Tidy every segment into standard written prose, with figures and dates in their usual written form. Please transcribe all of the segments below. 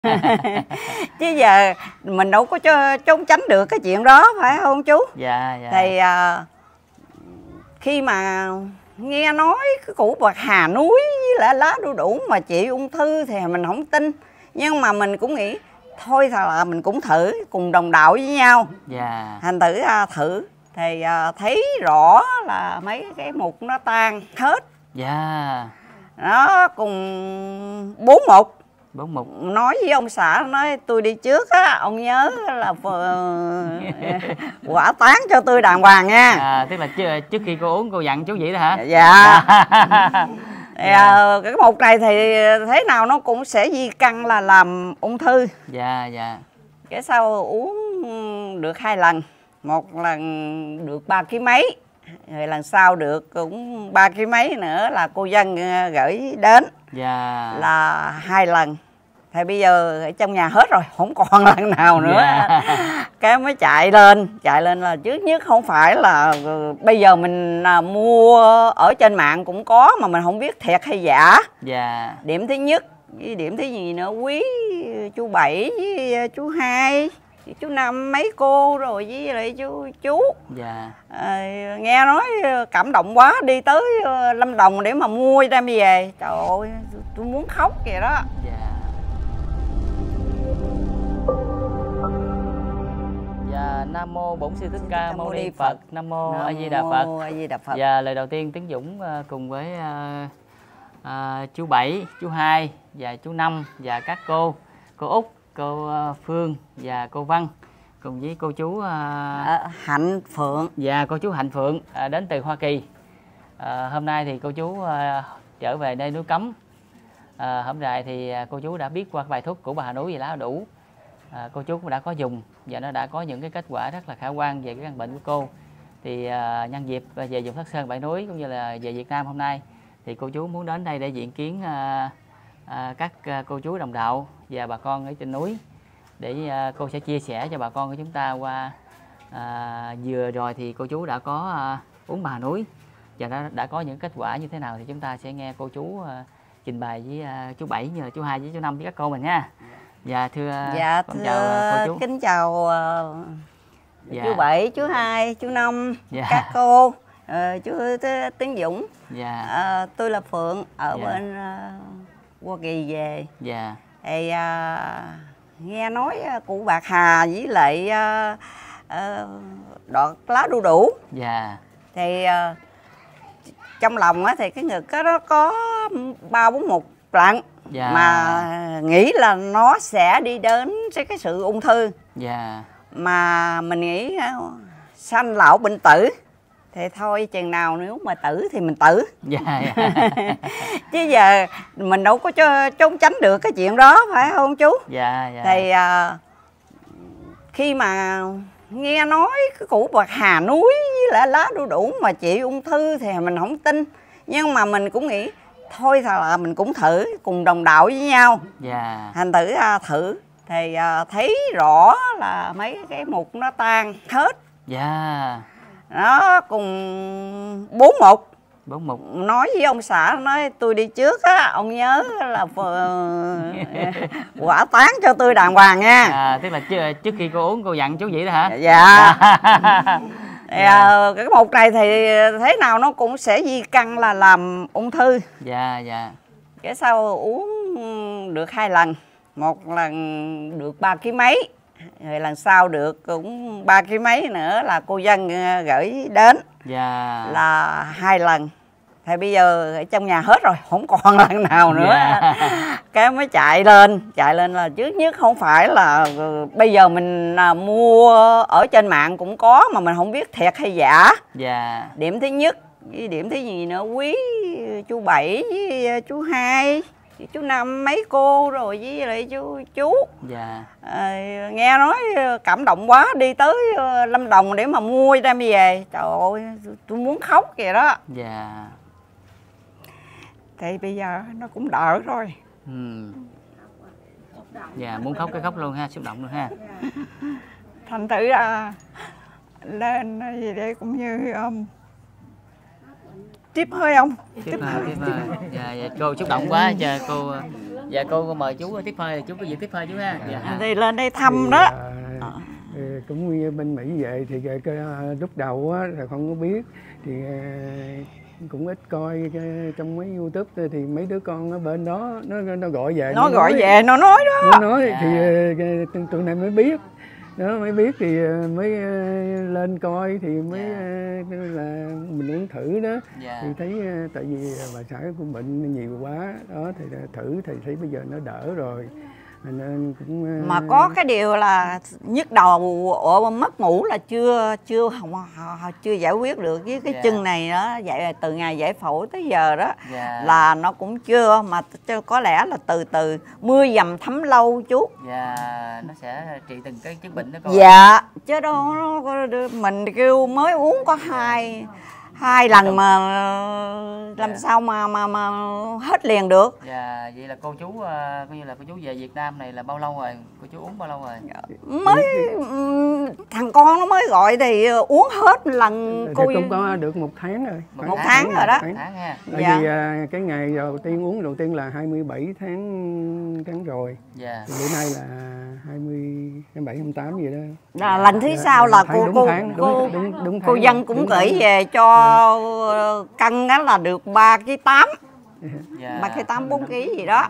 Chứ giờ mình đâu có trốn tránh được cái chuyện đó, phải không chú? Dạ, dạ. Thì khi mà nghe nói cái củ bạc hà núi với lại lá đu đủ mà trị ung thư thì mình không tin. Nhưng mà mình cũng nghĩ thôi là mình cũng thử cùng đồng đạo với nhau. Dạ. Thành thử thử thì thấy rõ là mấy cái mục nó tan hết. Dạ. Nó cùng 4-1. Nói với ông xã, nói tôi đi trước á, ông nhớ là quả tán cho tôi đàng hoàng nha. Tức là trước khi cô uống cô dặn chú vậy đó hả? Dạ. Cái mục này thì thế nào nó cũng sẽ di căn là làm ung thư. Dạ, dạ. Cái sau uống được 2 lần, một lần được 3 kg mấy, rồi lần sau được cũng 3 kg mấy nữa là cô Dân gửi đến. Dạ. Là 2 lần. Thì bây giờ ở trong nhà hết rồi, không còn lần nào nữa. Cái mới chạy lên là trước nhất không phải là bây giờ mình mua ở trên mạng cũng có mà mình không biết thiệt hay giả. Dạ. Điểm thứ nhất, với điểm thứ gì nữa, quý chú Bảy với chú Hai, chú Năm, mấy cô rồi với lại chú. Dạ. Nghe nói cảm động quá, đi tới Lâm Đồng để mà mua đem về. Trời ơi, tôi muốn khóc kìa đó. Dạ. Dạ, Nam mô Bổn Sư Thích Ca Mâu Ni Phật. Nam mô A Di Đà Phật. Và lời đầu tiên Tiến Dũng cùng với chú Bảy, chú Hai và chú Năm và các cô Út, cô Phương và cô Văn cùng với cô chú Hạnh Phượng. Và cô chú Hạnh Phượng đến từ Hoa Kỳ. Hôm nay thì cô chú trở về nơi núi Cấm. Hôm nay thì cô chú đã biết qua bài thuốc của bà Hà Núi về lá đủ. Cô chú cũng đã có dùng và nó đã có những cái kết quả rất là khả quan về cái căn bệnh của cô. Thì nhân dịp về dùng Thất Sơn Bảy Núi cũng như là về Việt Nam hôm nay thì cô chú muốn đến đây để diện kiến các cô chú đồng đạo và bà con ở trên núi để cô sẽ chia sẻ cho bà con của chúng ta qua vừa rồi thì cô chú đã có uống bà Hà Núi và đã có những kết quả như thế nào thì chúng ta sẽ nghe cô chú trình bày với chú Bảy như là chú Hai với chú Năm với các cô mình nha. Dạ thưa, con chào cô chú. Kính chào chú Bảy, chú Hai, chú Năm, các cô, chú Tiến Dũng. Tôi là Phượng ở bên Hoa Kỳ về. Thì nghe nói củ bạc hà với lại đọt lá đu đủ. Thì trong lòng thì cái ngực nó có 3-4 mục lận. Mà nghĩ là nó sẽ đi đến cái sự ung thư. Mà mình nghĩ sanh lão bệnh tử thì thôi chừng nào nếu mà tử thì mình tử. Chứ giờ mình đâu có trốn tránh được cái chuyện đó, phải không chú? Thì khi mà nghe nói cái củ bạc hà núi với lại lá đu đủ mà trị ung thư thì mình không tin. Nhưng mà mình cũng nghĩ thôi là mình cũng thử cùng đồng đạo với nhau. Thành thử thử thì thấy rõ là mấy cái mục nó tan hết. Nó cùng 4-1. Nói với ông xã, nói tôi đi trước á, ông nhớ là quả tán cho tôi đàng hoàng nha. Tức là trước khi cô uống cô dặn chú vậy đó hả? Dạ. Cái mục này thì thế nào nó cũng sẽ di căn là làm ung thư. Cái sau uống được 2 lần, một lần được 3 kg mấy, rồi lần sau được cũng 3 kg mấy nữa là cô Dân gửi đến. Là 2 lần. Thì bây giờ ở trong nhà hết rồi, không còn lần nào nữa. Cái mới chạy lên là trước nhất không phải là bây giờ mình mua ở trên mạng cũng có mà mình không biết thiệt hay giả. Điểm thứ nhất, với điểm thứ gì nữa, quý chú Bảy với chú Hai, chú Năm, mấy cô rồi với lại chú. Nghe nói cảm động quá, đi tới Lâm Đồng để mà mua đem về. Trời ơi, tôi muốn khóc kìa đó. Thì bây giờ nó cũng đỡ rồi. Muốn khóc cái khóc luôn ha, xúc động luôn ha. Thành thử lên để cũng như tiếp hơi ông. Tiếp hơi. Cô xúc động quá, chờ cô Dạ cô mời chú tiếp phơi, chú có gì tiếp phơi chú ha. Dạ. Thì lên đây thăm đó. Cũng như bên Mỹ về thì lúc đầu á là không có biết thì cũng ít coi trong mấy YouTube thì mấy đứa con ở bên đó nó gọi về, nó gọi về nó nói đó, nó nói thì tụi này mới biết đó, mới biết thì mới lên coi thì mới là mình uống thử đó. Thì thấy tại vì bà xã của bệnh nhiều quá đó thì thử thì thấy bây giờ nó đỡ rồi. Nên cũng mà có cái điều là nhức đầu mất ngủ là chưa giải quyết được với cái chân này đó. Vậy từ ngày giải phẫu tới giờ đó là nó cũng chưa, mà có lẽ là từ từ mưa dầm thấm lâu chú. Nó sẽ trị từng cái chứng bệnh đó con. Dạ chứ đâu mình kêu mới uống có hai lần mà làm sao mà hết liền được. Vậy là cô chú coi như là cô chú về Việt Nam này là bao lâu rồi? Cô chú uống bao lâu rồi? Mới thằng con nó mới gọi thì uống hết lần. Cô cũng có được 1 tháng rồi. Một tháng rồi đó. Ha. Tại vì cái ngày đầu tiên uống đầu tiên là 27 tháng rồi. Bữa nay là 27 28 gì đó. Là lần thứ sau là cô Dân cũng gửi về cho cân đó là được 3,8 kg. 3,8 4 kg gì đó.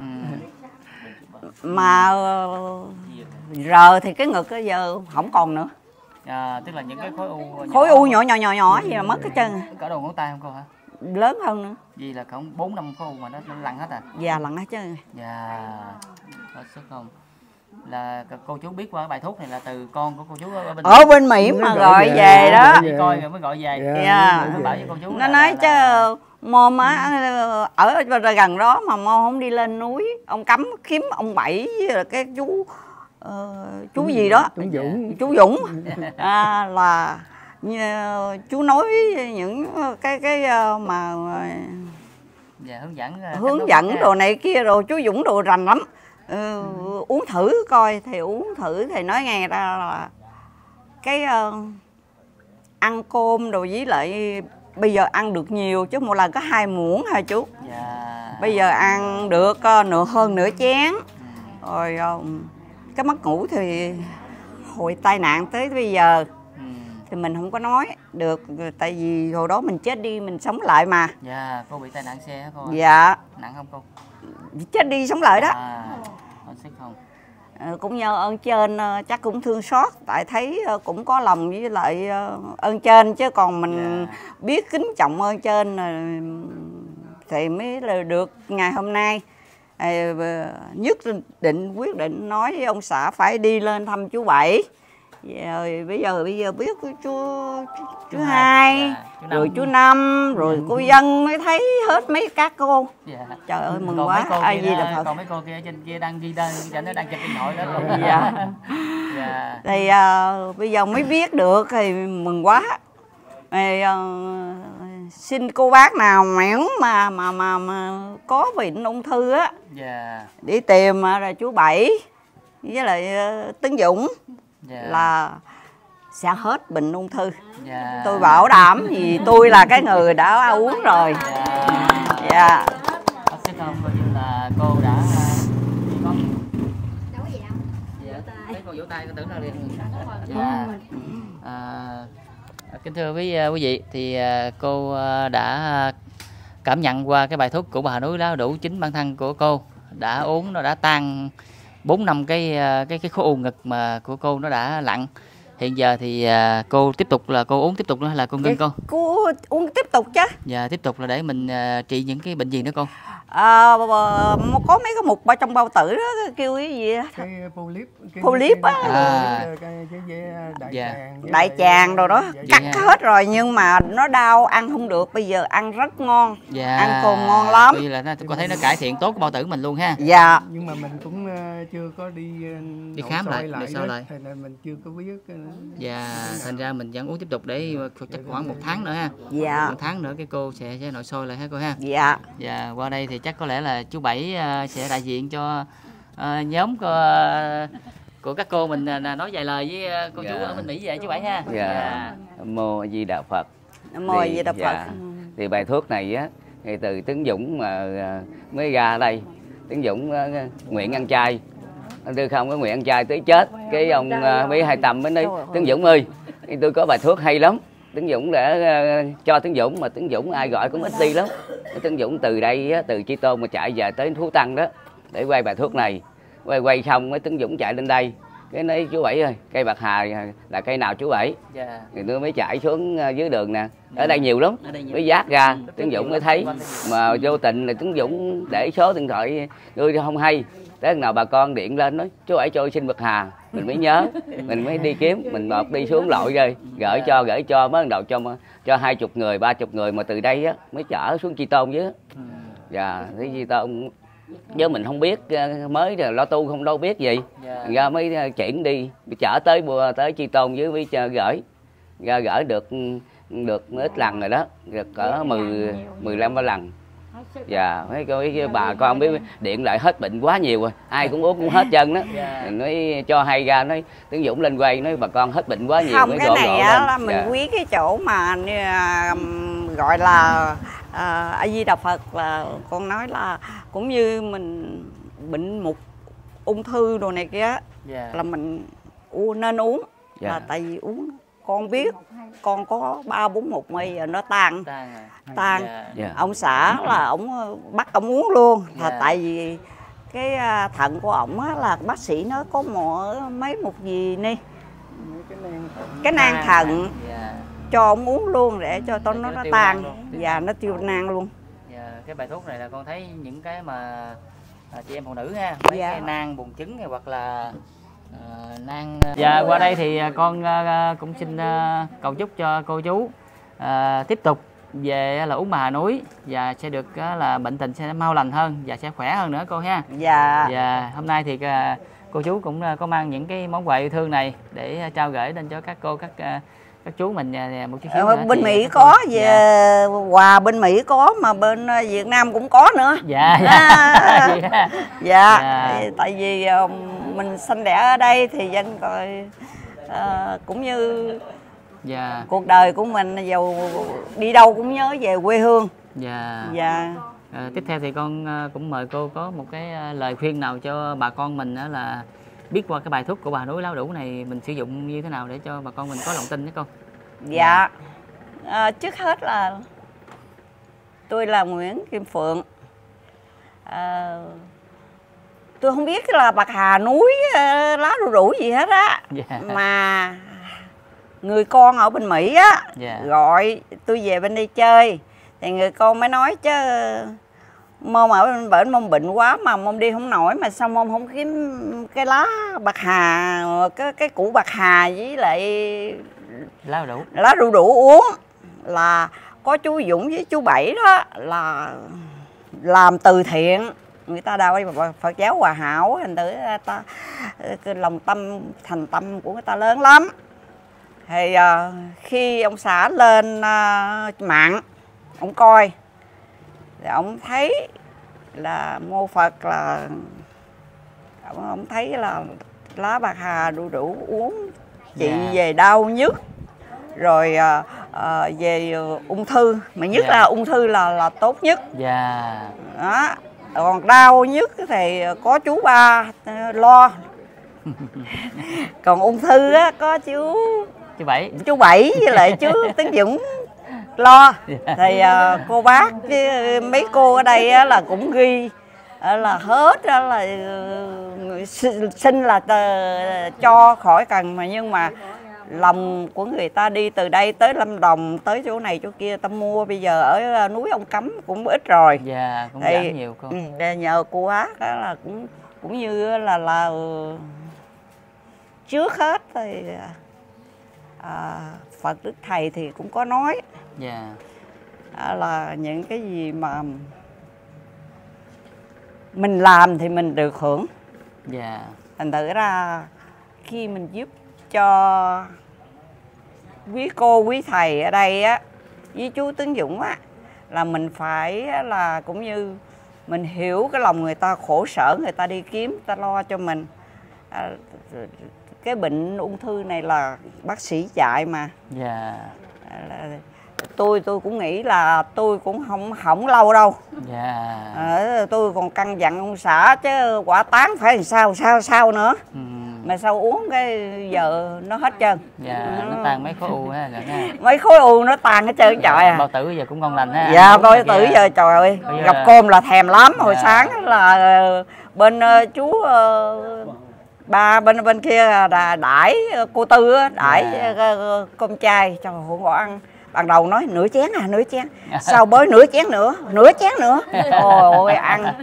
Mà giờ thì cái ngực bây giờ không còn nữa. Tức là những cái khối u nhỏ gì là mất cái chân. Cỡ đầu ngón tay không cô hả? Lớn hơn nữa. Vì là khoảng 4-5 khối u mà nó lăn hết à? Dạ lăn hết trơn. Hết sức không? Là cô chú biết qua bài thuốc này là từ con của cô chú ở bên Mỹ mà gọi về đó. Đi coi rồi mới gọi về. Nó bảo với cô chú nó nói chứ mồm á ở gần đó mà môn không đi lên núi, ông cấm kiếm ông Bảy với cái chú gì đó, chú Dũng là chú nói những cái mà hướng dẫn đồ này kia, rồi chú Dũng đồ rành lắm. Uống thử coi, thì uống thử thì nói nghe ra là cái ăn cơm đồ với lại bây giờ ăn được nhiều chứ một lần có 2 muỗng hả chú. Bây giờ ăn được hơn nửa chén. Rồi cái mất ngủ thì hồi tai nạn tới bây giờ thì mình không có nói được, tại vì hồi đó mình chết đi mình sống lại mà. Cô bị tai nạn xe hả cô? Nặng không cô? Chết đi sống lại đó. Không? Cũng nhờ ơn trên, chắc cũng thương xót, tại thấy cũng có lòng với lại ơn trên, chứ còn mình biết kính trọng ơn trên thì mới là được ngày hôm nay. Quyết định nói với ông xã phải đi lên thăm chú Bảy. Rồi bây giờ biết chú Hai, rồi chú Năm, rồi cô Dân mới thấy hết mấy các cô. Trời ơi mừng quá. Ai gì là Phật. Còn mấy cô kia ở trên kia đang ghi tên, nó đang chụp điện thoại đó. Thì bây giờ mới biết được thì mừng quá. Thì, xin cô bác nào mẻn mà có bệnh ung thư á, đi tìm rồi chú Bảy với lại Tấn Dũng là sẽ hết bệnh ung thư. Tôi bảo đảm vì tôi là cái người đã uống rồi. Sẽ không coi như là cô đã con đâu có gì đâu. Mấy cô vỗ tay con tưởng là liền. Kính thưa quý vị, thì cô đã cảm nhận qua cái bài thuốc của bà Hà Núi Lá Đủ, chính bản thân của cô đã uống, nó đã tan 4-5 cái khối u ngực mà của cô nó đã lặn. Hiện giờ thì cô tiếp tục là cô uống tiếp tục nữa hay là cô ngưng con? Cô uống tiếp tục chứ. Tiếp tục là để mình trị những cái bệnh gì nữa con? Có mấy cái mục ở trong bao tử đó kêu cái gì đó. Cái polyp á. Đại tràng rồi đó. Cắt hết rồi nhưng mà nó đau, ăn không được. Bây giờ ăn rất ngon. Ăn cồn ngon lắm. Vì là cô thấy nó cải thiện tốt cái bao tử mình luôn ha. Nhưng mà mình cũng chưa có đi khám lại sao lại. Thành ra mình chưa có biết. Thành ra mình vẫn uống tiếp tục để chắc khoảng 1 tháng nữa ha. 1 tháng nữa cái cô sẽ nội soi lại ha cô ha. Qua đây thì chắc có lẽ là chú Bảy sẽ đại diện cho nhóm của các cô mình nói vài lời với cô chú ở bên Mỹ về chú Bảy ha. Mô A Di Đà Phật. Mô A Di Đà Phật. Thì bài thuốc này á thì từ Tấn Dũng mà mới ra đây Tiến Dũng nguyện ăn chay, anh Tư không có nguyện ăn chay tới chết. Cái ông mấy hai Tâm mới nói Tiến Dũng ơi, tôi có bài thuốc hay lắm. Tiến Dũng đã cho Tiến Dũng, mà Tiến Dũng ai gọi cũng ít đi lắm. Tiến Dũng từ đây từ Chi Tôn mà chạy về tới Phú Tăng đó để quay bài thuốc này. Quay xong mới Tiến Dũng chạy lên đây. Cái nói chú Bảy ơi, cây bạc hà là cây nào chú Bảy? Thì tôi mới chạy xuống dưới đường nè. Ở đây nhiều lắm. Mới dát ra, Tiến Dũng mới thấy. Mà vô tình là Tiến Dũng để số điện thoại tôi không hay. Tới nào bà con điện lên nói chú Bảy cho xin bạc hà. Mình mới nhớ, mình mới đi kiếm, mình một đi xuống lội rồi, gửi cho mới đầu cho 20 người, 30 người mà từ đây á mới chở xuống Chi Tôn chứ. Dạ, thế Chi Tôn chứ mình không biết, mới lo tu không đâu biết gì. Ra mới chuyển đi chở tới Chi Tôn với gửi ra được ít lần rồi đó, được cỡ 15 lần. Dạ, mấy cái bà con biết điện lại hết bệnh quá nhiều rồi, ai cũng uống cũng hết chân đó. Nói cho hay ra, nói Tiến Dũng lên quay nói bà con hết bệnh quá nhiều. Không, cái này á là mình quý cái chỗ mà gọi là A Di Đà Phật, là con nói là cũng như mình bệnh một ung thư đồ này kia là mình nên uống. Là tại vì uống con biết con có 3-4 mi rồi nó tan. Ông xã là ông bắt ông uống luôn, là tại vì cái thận của ổng là bác sĩ nói có một gì ni cái nang thận, cho ông uống luôn để cho nó tan và nó tiêu nang luôn. Cái bài thuốc này là con thấy những cái mà chị em phụ nữ ha, mấy cái nang buồng trứng hay hoặc là nang. Qua đây thì con cũng xin cầu chúc cho cô chú tiếp tục về là uống bà Hà Núi và sẽ được là bệnh tình sẽ mau lành hơn và sẽ khỏe hơn nữa cô ha. Và hôm nay thì cô chú cũng có mang những cái món quà yêu thương này để trao gửi đến cho các cô các chú mình một chút xíu nữa. Bên Mỹ có về quà bên Mỹ có, mà bên Việt Nam cũng có nữa. Tại vì mình sinh đẻ ở đây thì dân coi cũng như cuộc đời của mình giàu đi đâu cũng nhớ về quê hương. Tiếp theo thì con cũng mời cô có một cái lời khuyên nào cho bà con mình đó, là biết qua cái bài thuốc của bà Núi Láo Đủ này mình sử dụng như thế nào để cho bà con mình có lòng tin đó con. Trước hết là tôi là Nguyễn Kim Phượng. Tôi không biết là bạc hà núi lá đu đủ gì hết á. Mà người con ở bên Mỹ á gọi tôi về bên đây chơi thì người con mới nói chứ môn ở bên bển môn bệnh quá mà môn đi không nổi, mà sao môn không kiếm cái lá bạc hà, cái củ bạc hà với lại lá đu đủ uống. Là có chú Dũng với chú Bảy đó là làm từ thiện, người ta đào Phật giáo Hòa Hảo, thành thử ta cái lòng tâm thành tâm của người ta lớn lắm. Thì khi ông xã lên mạng ông coi thì ông thấy là mô Phật, là ông thấy là lá bạc hà đu đủ uống trị về đau nhức, rồi về ung thư, mà nhất là ung thư là tốt nhất. Đó. Còn đau nhức thì có chú Ba lo. Còn ung thư á có chú Bảy với lại chú Tiến Dũng lo. Thì cô bác với mấy cô ở đây á, là cũng ghi là hết là xin là cho khỏi cần, mà nhưng mà lòng của người ta đi từ đây tới Lâm Đồng tới chỗ này chỗ kia ta mua, bây giờ ở núi Ông Cấm cũng ít rồi. Cũng giảm nhiều cô. Nhờ cô bác đó là cũng như là trước hết thì Phật Đức Thầy thì cũng có nói là những cái gì mà mình làm thì mình được hưởng. Thành thử ra khi mình giúp cho quý cô quý thầy ở đây á với chú Tiến Dũng á, là mình phải là cũng như mình hiểu cái lòng người ta khổ sở, người ta đi kiếm, ta lo cho mình. Cái bệnh ung thư này là bác sĩ dạy mà. tôi cũng nghĩ là tôi cũng không lâu đâu. Tôi còn căn dặn ông xã chứ quả tán phải làm sao nữa. Mà sao uống cái giờ nó hết trơn. Nó tan mấy khối u ha. Mấy khối u nó tan hết trơn trời à. Bao tử giờ cũng ngon lành ha. Dạ bao tử giờ trời ơi, gặp cơm là thèm lắm. Hồi sáng là bên chú ba bên kia là đãi cô Tư á, đãi cơm chay cho hưởng bỏ ăn. Ban đầu nói nửa chén nửa chén. Sau bới nửa chén nữa. Ôi ăn.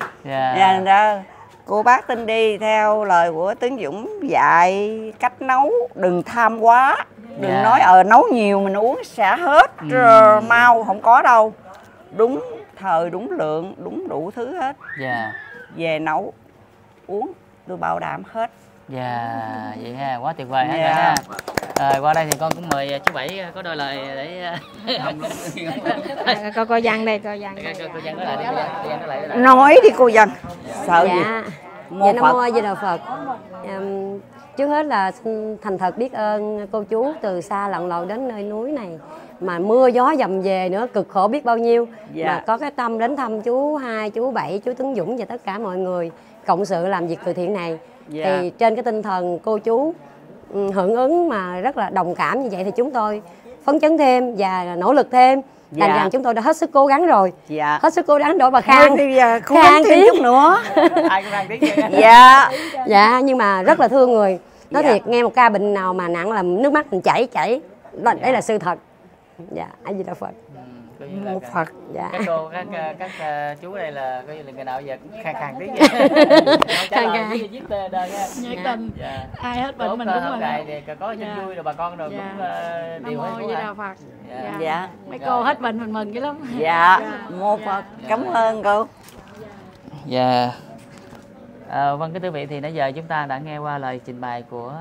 Cô bác Tinh đi theo lời của Tướng Dũng dạy cách nấu, đừng tham quá, đừng nói nấu nhiều mình uống sẽ hết mau, không có đâu. Đúng thời, đúng lượng, đúng đủ thứ hết. Về nấu uống tôi bảo đảm hết. Vậy ha, quá tuyệt vời ha. Qua đây thì con cũng mời chú Bảy có đôi lời để cô Văn đây, cô Văn. Nói đi cô Văn. Sợ gì? Dạ Nam Mô A Di Đà Phật. Trước hết là xin thành thật biết ơn cô chú từ xa lặn lội đến nơi núi này, mà mưa gió dầm về nữa cực khổ biết bao nhiêu, mà có cái tâm đến thăm chú Hai, chú Bảy, chú Tướng Dũng và tất cả mọi người cộng sự làm việc từ thiện này. Thì trên cái tinh thần cô chú hưởng ứng mà rất là đồng cảm như vậy thì chúng tôi phấn chấn thêm và nỗ lực thêm. Đành rằng chúng tôi đã hết sức cố gắng rồi. Hết sức cố gắng đổi bà Khang. Khang thêm chút nữa. Ai cũng đang tiếng Dạ, nhưng mà rất là thương người. Nói thiệt, nghe một ca bệnh nào mà nặng là nước mắt mình chảy. Đấy là sự thật. A Di Đà Phật. Một Phật. Các cô, các chú đây là coi như là người nào giờ cũng khang tiếng khang viết đơn nha. Nhiệt tình. Ai hết bệnh mình cũng hôm nay thì có tin vui rồi bà con rồi cũng điều Nam Mô Di Đà Phật. Dạ. Mấy cô hết bệnh mình mừng dữ lắm. Một Phật. Cảm ơn cô. Vâng, kính thưa quý vị, thì nãy giờ chúng ta đã nghe qua lời trình bày của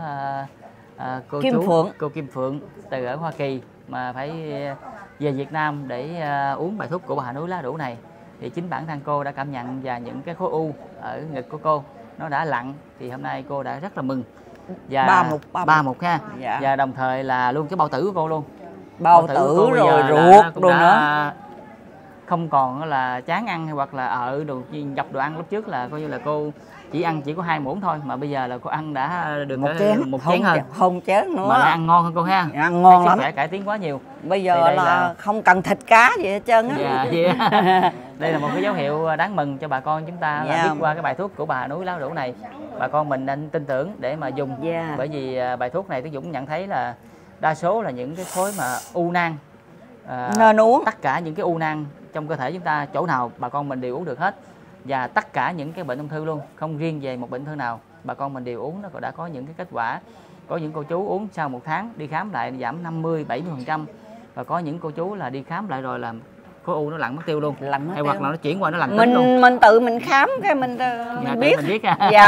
cô Kim Phượng từ ở Hoa Kỳ mà phải về Việt Nam để uống bài thuốc của bà Hà Núi lá đủ này. Thì chính bản thân cô đã cảm nhận và những cái khối u ở ngực của cô nó đã lặn, thì hôm nay cô đã rất là mừng. Và 31 ha. Và đồng thời là luôn cái bao tử của cô luôn. Bao tử rồi ruột đồ nữa. Không còn là chán ăn hoặc là đồ dập đồ ăn. Lúc trước là coi như là cô chỉ có 2 muỗng thôi, mà bây giờ là cô ăn đã được một chén hơn. Không chén nữa. Mà ăn ngon hơn cô ha. Ăn ngon lắm. Sức khỏe cải tiến quá nhiều. Bây giờ là không cần thịt cá gì hết trơn á. Đây là một cái dấu hiệu đáng mừng cho bà con chúng ta là biết qua cái bài thuốc của bà Hà Núi lá đủ này. Bà con mình nên tin tưởng để mà dùng. Bởi vì bài thuốc này Tướng Dũng nhận thấy là đa số là những cái khối mà u nang nên uống. Tất cả những cái u nang trong cơ thể chúng ta chỗ nào bà con mình đều uống được hết. Và tất cả những cái bệnh ung thư luôn, không riêng về một bệnh thư nào, bà con mình đều uống, nó đã có những cái kết quả. Có những cô chú uống sau 1 tháng đi khám lại giảm 50-70%. Và có những cô chú là đi khám lại rồi là khối u nó lặn mất tiêu luôn. Hay hoặc là nó chuyển qua nó lặn tính luôn. Mình tự mình khám cái mình biết.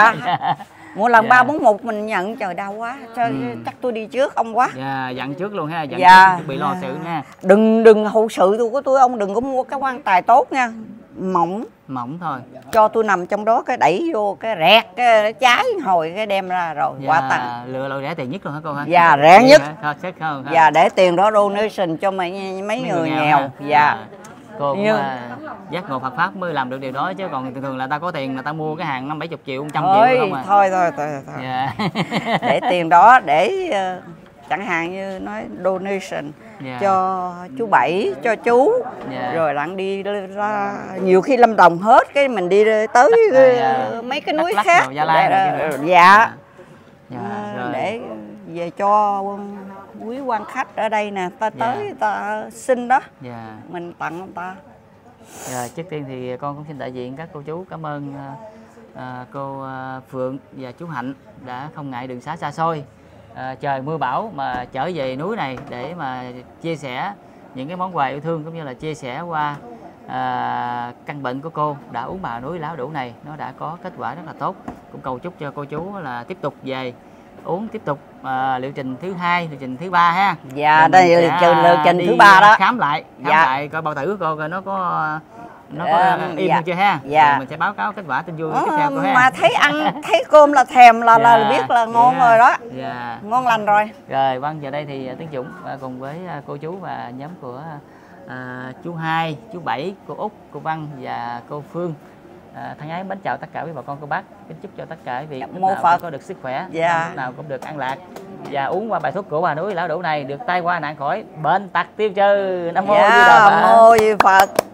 Mỗi lần 341 mình nhận trời đau quá. Chắc tôi đi trước ông quá. Dặn trước luôn ha, dặn trước chuẩn bị lo sự nha. Đừng hậu sự của tôi ông đừng có mua cái quan tài tốt nha. Mỏng thôi. Cho tôi nằm trong đó cái đẩy vô cái rẹt cái cháy hồi cái đem ra rồi quá tàn. Lựa loại rẻ tiền nhất luôn hả cô ha? Rẻ nhất. Thôi, để tiền đó donation cho mấy người nghèo. Cô cũng giác ngộ Phật pháp mới làm được điều đó, chứ còn thường là ta có tiền là ta mua cái hàng 50-70 triệu 100 triệu không à. Thôi. Để tiền đó để chẳng hạn như nói donation cho chú Bảy, cho chú rồi lặn đi ra nhiều khi Lâm Đồng hết cái mình đi tới mấy cái núi khác để về cho quý quan khách ở đây nè, ta tới ta xin đó mình tặng ông ta. Trước tiên thì con cũng xin đại diện các cô chú cảm ơn cô Phượng và chú Hạnh đã không ngại đường xá xa xôi, trời mưa bão mà trở về núi này để mà chia sẻ những cái món quà yêu thương, cũng như là chia sẻ qua căn bệnh của cô đã uống bà Núi lá đủ này nó đã có kết quả rất là tốt. Cũng cầu chúc cho cô chú là tiếp tục về uống tiếp tục liệu trình thứ 2, liệu trình thứ 3 ha. Đây liệu trình thứ 3 đó. Khám lại coi bao tử của cô coi nó có nó có im dạ. chưa ha? Dạ. Rồi mình sẽ báo cáo kết quả tin vui tiếp theo cô ha. Mà thấy ăn thấy cơm là thèm là biết là ngon rồi đó. Dạ. Ngon lành rồi. Rồi vâng, giờ đây thì Tiến Dũng cùng với cô chú và nhóm của chú Hai, chú Bảy, cô Út, cô Văn và cô Phương thân ái mến chào tất cả quý bà con cô bác, kính chúc cho tất cả quý vị lúc nào cũng có được sức khỏe, lúc nào cũng được an lạc và uống qua bài thuốc của Bà Núi Lão Đủ này được tai qua nạn khỏi, bệnh tật tiêu trừ. Nam mô Di Đà Phật. Nam mô Di Phật.